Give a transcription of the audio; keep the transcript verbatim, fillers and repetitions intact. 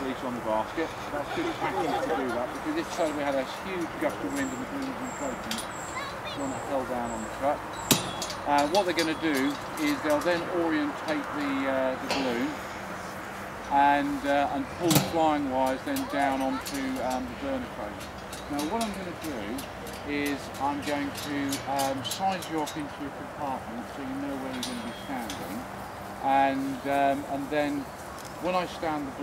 release on the basket. That's good practice to do that, because this time we had a huge gust of wind and the balloons were floating. One that held down on the truck. Uh, what they're going to do is they'll then orientate the, uh, the balloon and, uh, and pull the flying wires then down onto um, the burner crane. Now what I'm going to do is I'm going to um, size you up into a compartment so you know where you're going to be standing, and, um, and then when I stand the